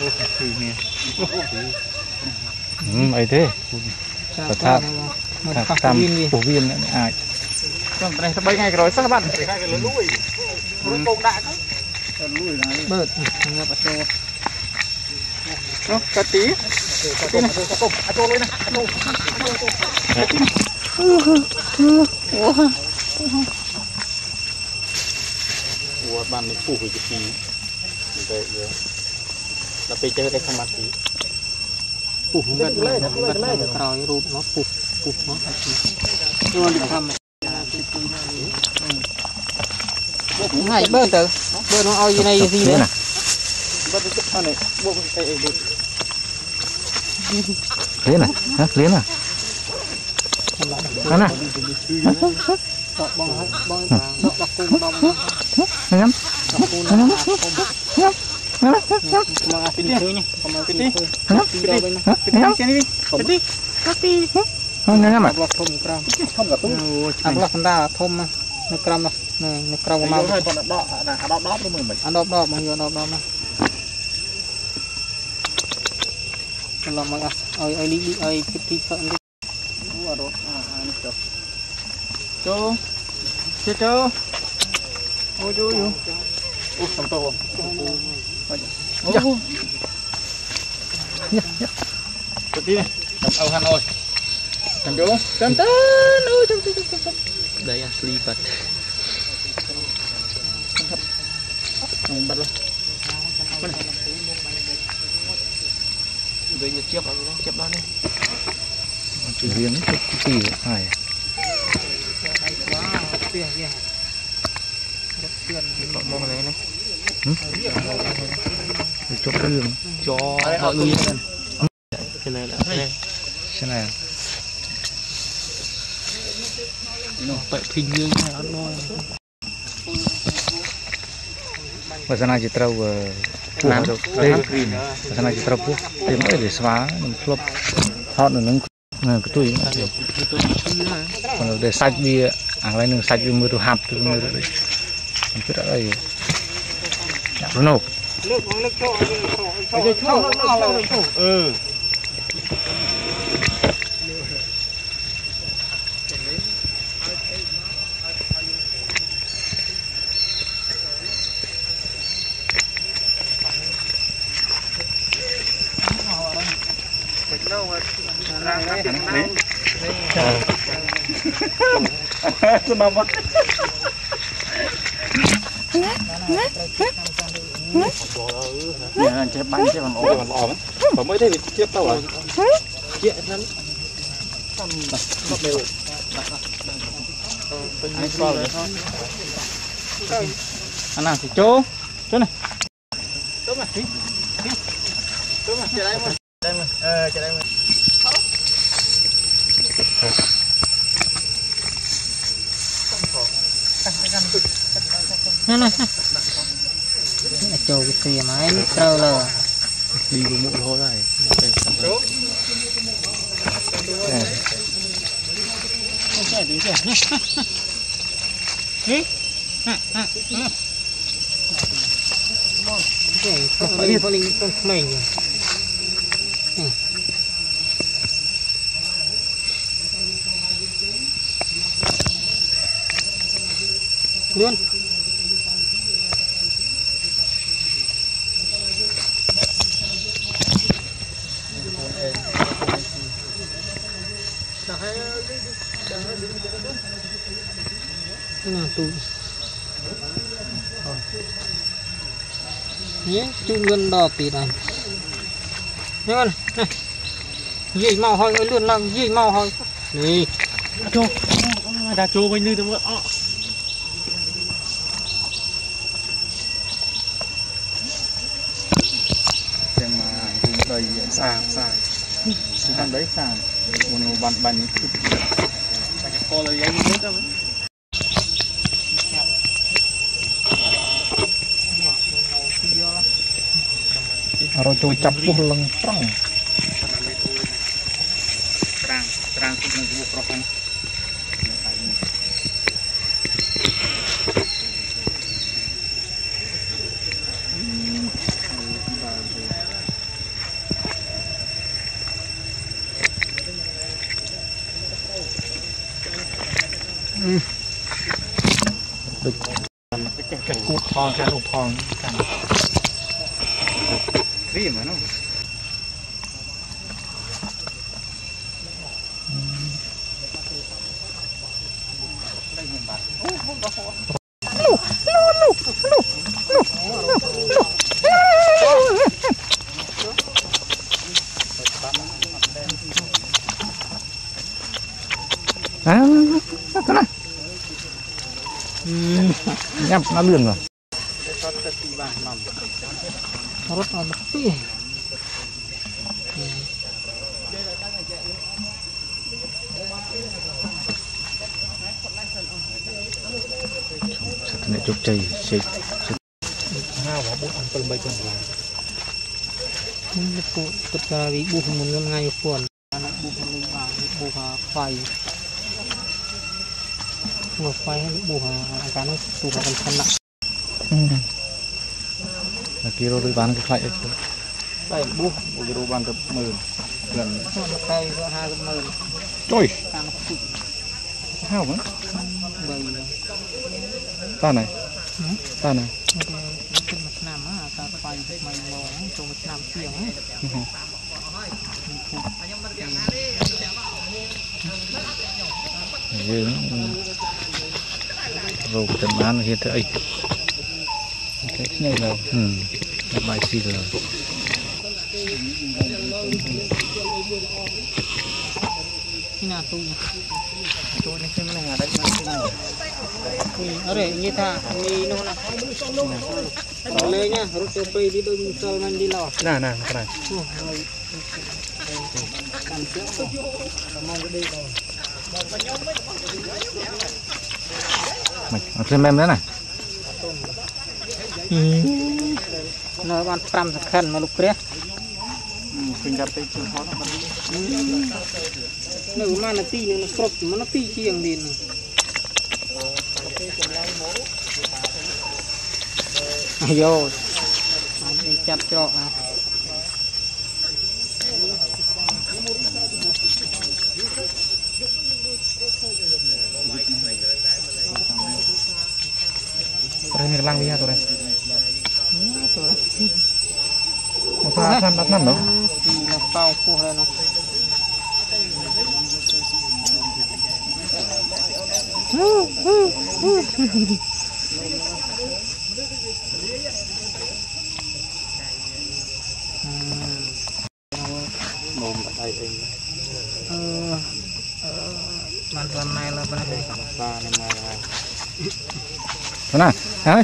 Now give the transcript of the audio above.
ấy thế tham phổ viên ai còn này bay ngay rồi sao bạn lùi bông đã lùi bớt ngập nó cá tí này cho lên này bạn này phủ cái tí vậy là bây giờ đây không ăn tí phủ gần rồi rụt nó phủ nó luôn đi thăm này bơ từ bơ nó ao gì này gì nữa liến à hả liến à hả nè ngắm làm mà ai đi ai tiếp cận đi cho cho ôi chú chú ôi xong to ôi tí này ông han ơi cầm chú cầm tên ôi trong đây là sleepet không bắt luôn đây là chép đó đi chỉ riêng cái gì phải mong này này cho cái đường cho mọi người cái này là thế này vậy hình như là nó và giờ này chỉ trâu làm đây giờ này chỉ trâu phú tìm mới để xóa flop hot là nâng cái túi còn để sạch bia lấy nâng sạch mưa đồ hạt từ mưa đấy không biết đây nó nổ chế bánh chế còn ổn và mới thấy tiếp tao rồi chế lắm đều anh nào thì chỗ này chỗ mà chơi đây mà chơi đây mà này châu cái kia máy trâu là đi của mũ thôi này luôn tụ nhé chung ngân đỏ tí này nhớ này gì màu hơi luôn làm gì màu hơi đi cho đã cho bên như thế mà đầy sàng sàng đấy sàng một bàn bàn co lấy anh biết đâu rồi chui chập buông lưng trăng terang itu dengan buku prokan cái cút thong cái lục thong cái gì mà nó nhắm nó lươn rồi rất là đặc biệt này chụp chày xịt hao bỏ bút ăn phần bay phần lại bút tất cả vì bút mình ngân ngay phần bút mình bằng bút phai bút phai hay bút cái nó tụ vào phần nặng là kia rồi bán cái loại đây bút rồi bán được 10 gần cây có 20 trời hao nữa ta này ta này trên một năm á ta phai mày mò trong một năm tiếng á rồi tận bán hiện tại cái này là bài xì rồi khi nào tôi này xem này ở đây ở đây như tha mi nó nè lên nhá rút cho pay đi đôi musal man đi lo nè nè cái này cầm trước mong cái đi rồi mày xem em nữa này nó bán 5 second mà lúc kia mình gặp tay chưa khó nó mà nó ti nó crop mà nó ti chiang đi ayo anh chặt cho đây mình lang bia tôi đây một pha ăn bắt nằm đâu nó bao phủ rồi nó mồm ở đây anh bạn làm này là bên này ba năm nay là thế này đấy